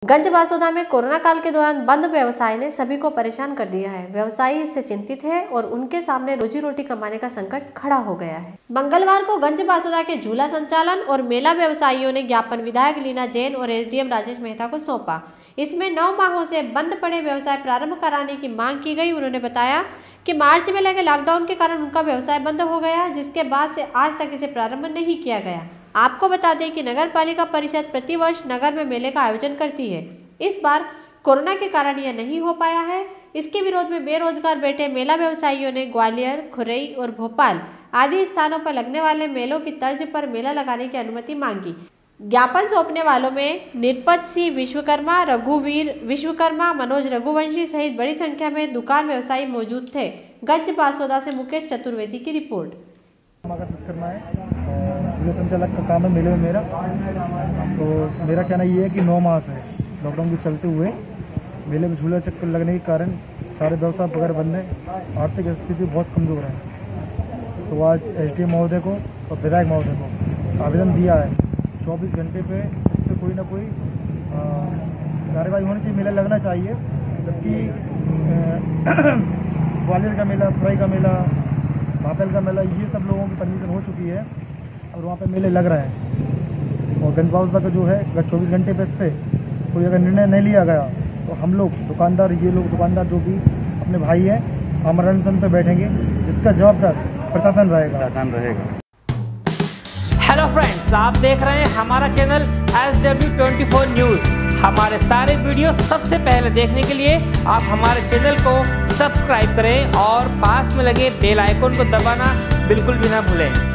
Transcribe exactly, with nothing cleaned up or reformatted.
गंजबासौदा में कोरोना काल के दौरान बंद व्यवसाय ने सभी को परेशान कर दिया है। व्यवसायी इससे चिंतित है और उनके सामने रोजी रोटी कमाने का संकट खड़ा हो गया है। मंगलवार को गंजबासौदा के झूला संचालन और मेला व्यवसायियों ने ज्ञापन विधायक लीना जैन और एसडीएम राजेश मेहता को सौंपा। इसमें नौ माहों से बंद पड़े व्यवसाय प्रारंभ कराने की मांग की गई। उन्होंने बताया कि मार्च में लगे लॉकडाउन के कारण उनका व्यवसाय बंद हो गया, जिसके बाद से आज तक इसे प्रारंभ नहीं किया गया। आपको बता दें कि नगर पालिका परिषद प्रतिवर्ष नगर में मेले का आयोजन करती है। इस बार कोरोना के कारण यह नहीं हो पाया है। इसके विरोध में बेरोजगार बैठे मेला व्यवसायियों ने ग्वालियर, खुरई और भोपाल आदि स्थानों पर लगने वाले मेलों की तर्ज पर मेला लगाने की अनुमति मांगी। ज्ञापन सौंपने वालों में निरपत सिंह विश्वकर्मा, रघुवीर विश्वकर्मा, मनोज रघुवंशी सहित बड़ी संख्या में दुकान व्यवसायी मौजूद थे। गंजबासौदा से मुकेश चतुर्वेदी की रिपोर्ट। विश्वकर्मा है, जिला संचालक का काम है मेले में मेरा। तो मेरा कहना ये है कि नौ माह से लॉकडाउन के चलते हुए मेले में झूला चक्कर लगने के कारण सारे व्यवसाय वगैरह बंद है। आर्थिक स्थिति बहुत कमजोर है। तो आज एसडीएम महोदय को और विधायक महोदय को आवेदन दिया है, चौबीस घंटे पे इस पर कोई ना कोई कार्यवाही होनी चाहिए, मेला लगना चाहिए। जबकि ग्वालियर का मेला, खुरई का मेला, भोपाल का मेला, ये सब लोगों की परमिशन हो चुकी है और वहाँ पे मेले लग रहे हैं। और गंजबासौदा का जो है अगर चौबीस घंटे पे इस पर कोई अगर निर्णय नहीं लिया गया तो हम लोग दुकानदार, ये लोग दुकानदार जो भी अपने भाई हैं, आमरण अनशन पे बैठेंगे, जिसका जवाबदार प्रशासन रहेगा प्रशासन रहेगा हेलो फ्रेंड्स, आप देख रहे हैं हमारा channel S W twenty four news. हमारे सारे वीडियो सबसे पहले देखने के लिए आप हमारे चैनल को सब्सक्राइब करें और पास में लगे बेल आइकन को दबाना बिल्कुल भी ना भूलें।